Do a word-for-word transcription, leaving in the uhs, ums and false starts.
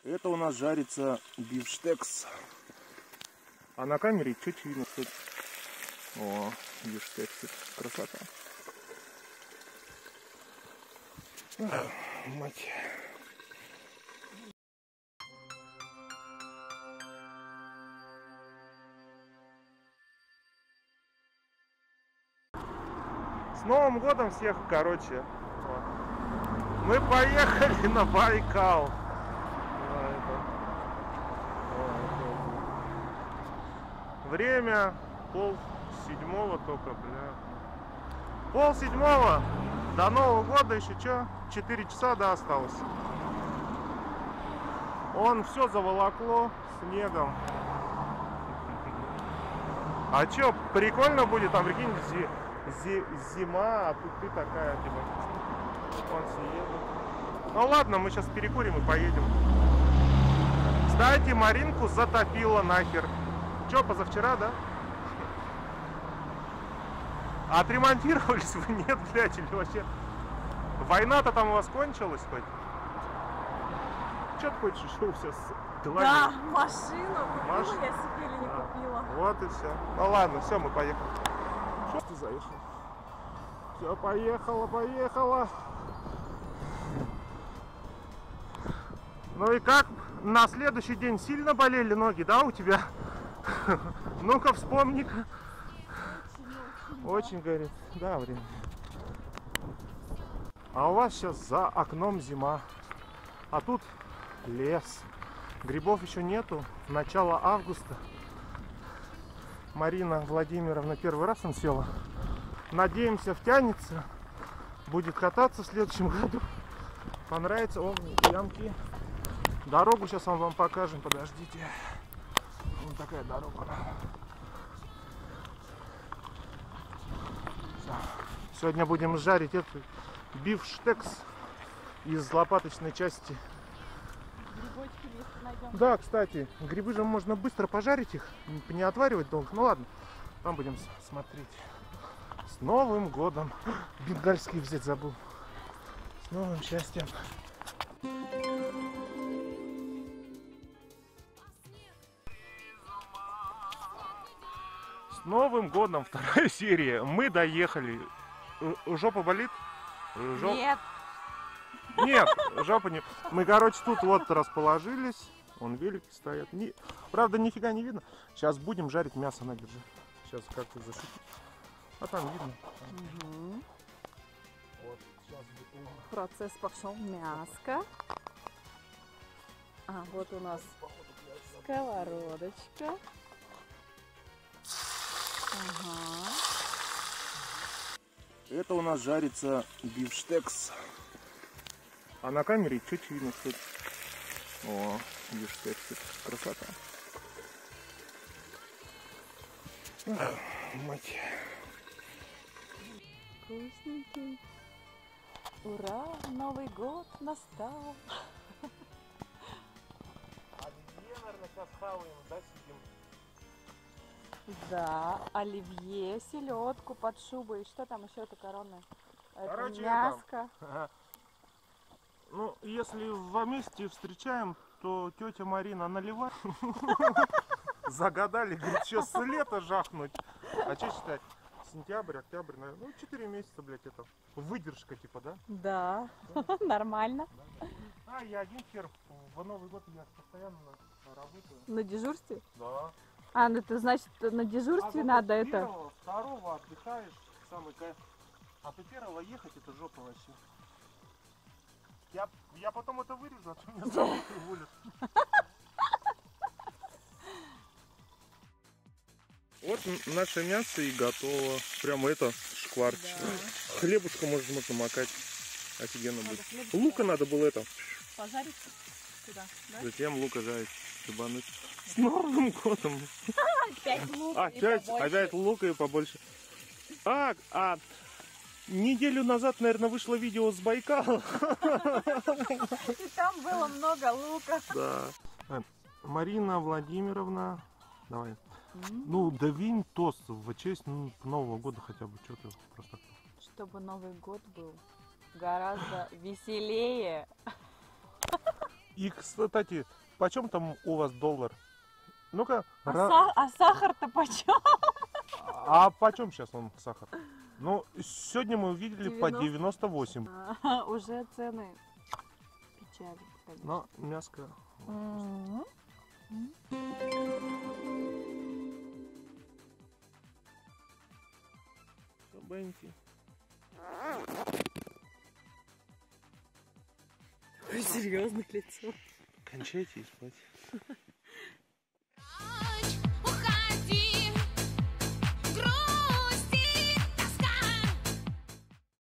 Это у нас жарится бифштекс. А на камере чуть видно, кстати. О, бифштекс. Красота. Ах, мать. С Новым годом всех, короче. Мы поехали на Байкал. Время пол седьмого только, бля. Пол седьмого. До Нового года еще что? четыре часа, да, осталось. Он все заволокло снегом. А что, прикольно будет, там, прикинь, зи, зи, зима, а тут ты такая, типа, он съедет. Ну ладно, мы сейчас перекурим и поедем. Кстати, Маринку затопило нахер. Че, позавчера, да? Отремонтировались вы? Нет, блядь, или вообще? Война-то там у вас кончилась хоть? Че ты хочешь еще сейчас? Да, машину купила, Маш... я себе или не а, купила. Вот и все. Ну ладно, все, мы поехали. Что ты заехал? Все, поехала, поехала. Ну и как? На следующий день сильно болели ноги, да, у тебя? Ну-ка, вспомни-ка. Очень, очень, говорит, да, время. А у вас сейчас за окном зима, а тут лес. Грибов еще нету. Начало августа. Марина Владимировна первый раз он села. Надеемся, втянется. Будет кататься в следующем году. Понравится. О, ямки. Дорогу сейчас мы вам покажем. Подождите. Вот такая дорога. Сегодня будем жарить этот бифштекс из лопаточной части. Грибочки вместе найдем. Да, кстати, грибы же можно быстро пожарить их, не отваривать долго. Ну ладно, там будем смотреть. С Новым годом! Бенгальский взять забыл. С новым счастьем! С Новым годом! Вторая серия. Мы доехали. Жопа болит? Жоп... Нет. Нет, жопа не... Мы, короче, тут вот расположились. Вон велики стоят. Не... Правда, нифига не видно. Сейчас будем жарить мясо, на, держи. Сейчас как-то защитить. А там видно. Угу. Вот, сейчас... Процесс пошел. Мяско. А, вот у нас сковородочка. Ага. Это у нас жарится бифштекс. А на камере чуть видно, кстати. О, бифштекс. Красота. Ах, мать. Вкусненький. Ура, Новый год настал. Оливье, наверное, сейчас хаваем, да, сидим? Да, оливье, селедку под шубой. Что там еще это коронное? Это Короче, мяско. Это... Ну, если вместе встречаем, то тетя Марина наливает. Загадали, говорит, что с лета жахнуть. А что считать? Сентябрь, октябрь, наверное. Ну, четыре месяца, блядь, это выдержка, типа, да? Да, нормально. А, я один хер. В Новый год я постоянно работаю. На дежурстве? Да. А, ну это значит на дежурстве а надо это. Первого, второго отдыхаешь, самый кайф. А то первого ехать это жопа вообще. Я, я потом это вырежу, а то меня сразу уволят. Вот наше мясо и готово. Прямо это шкварчик. Да. Хлебушка можно, можно макать. Офигенно надо будет. Лука надо было это. Пожарить сюда, да? Затем лука жарить. Шибануть. С Новым годом! Опять лук а, и опять, побольше. опять лука и побольше. А, а, неделю назад, наверное, вышло видео с Байкала. И там было много лука. Да. Марина Владимировна, давай. Mm-hmm. Ну, давинь тост в честь ну, Нового года хотя бы, что-то просто. Чтобы Новый год был гораздо веселее. И, кстати, почем там у вас доллар? Ну-ка, А, ра- са- а сахар-то почем? а почем сейчас он сахар? Ну, сегодня мы увидели по девяносто. девяносто восемь. А, уже цены печаль, конечно. Но мяско. Мгм. Всё, Бенти. Серьезных лицо. Кончайте и спать. Уходи,